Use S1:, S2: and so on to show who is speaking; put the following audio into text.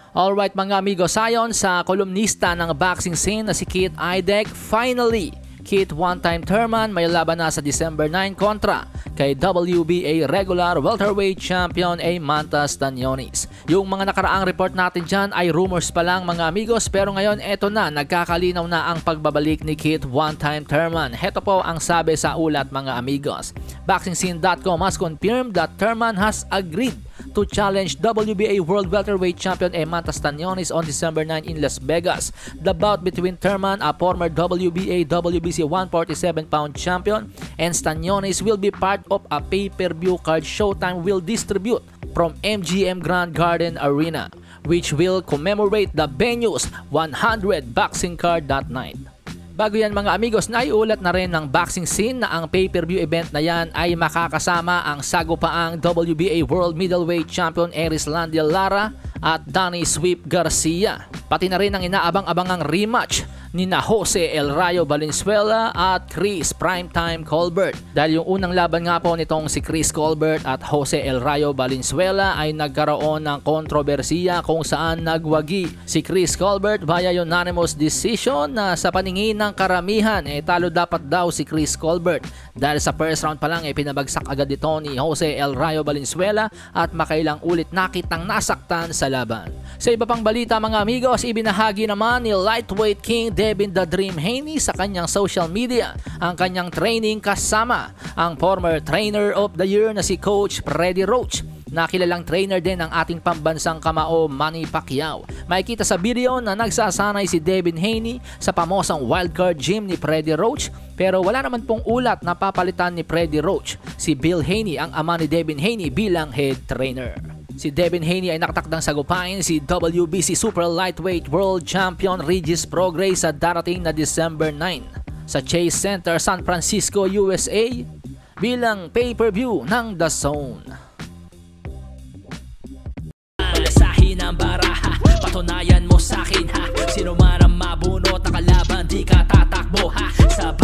S1: Alright mga amigo, sayon sa kolumnista ng boxing scene na si Keith Idec, finally, Keith one-time Thurman may laban na sa December 9 kontra kay WBA regular welterweight champion Eimantas Stanionis. Yung mga nakaraang report natin dyan ay rumors pa lang mga amigos, pero ngayon eto na, nagkakalinaw na ang pagbabalik ni Keith one-time Thurman. Heto po ang sabi sa ulat mga amigos. BoxingScene.com has confirmed that Thurman has agreed to challenge WBA World Welterweight Champion Eimantas Stanionis on December 9 in Las Vegas. The bout between Thurman, a former WBA WBC 147-pound champion, and Stanionis will be part of a pay-per-view card Showtime will distribute from MGM Grand Garden Arena, which will commemorate the venue's 100 boxing card that night. Bago yan mga amigos, naiulat na rin ng boxing scene na ang pay-per-view event na yan ay makakasama ang sagupaang WBA World Middleweight Champion Erislandy Lara at Danny Sweep Garcia. Pati na rin ang inaabang-abangang rematch ni na Jose El Rayo Valenzuela at Chris Primetime Colbert. Dahil yung unang laban nga po nitong si Chris Colbert at Jose El Rayo Valenzuela ay nagkaroon ng kontrobersiya kung saan nagwagi si Chris Colbert via unanimous decision na sa paningin ng karamihan talo dapat daw si Chris Colbert. Dahil sa first round pa lang pinabagsak agad ito ni Jose El Rayo Valenzuela at makailang ulit nakitang nasaktan sa laban. Sa iba pang balita mga amigos, ibinahagi naman ni Lightweight King Devin The Dream Haney sa kanyang social media ang kanyang training kasama ang former trainer of the year na si Coach Freddie Roach, na kilalang trainer din ng ating pambansang kamao Manny Pacquiao. Makikita sa video na nagsasanay si Devin Haney sa pamosang wildcard gym ni Freddie Roach, pero wala naman pong ulat na papalitan ni Freddie Roach si Bill Haney, ang ama ni Devin Haney, bilang head trainer. Si Devin Haney ay nakatakdang sagupain si WBC Super Lightweight World Champion Regis Prograis sa darating na December 9 sa Chase Center, San Francisco, USA bilang pay-per-view ng The Zone. Sahin ang baraha, patunayan mo sa'kin ha, sino man ang mabunot na kalaban di ka tatakbo ha, sa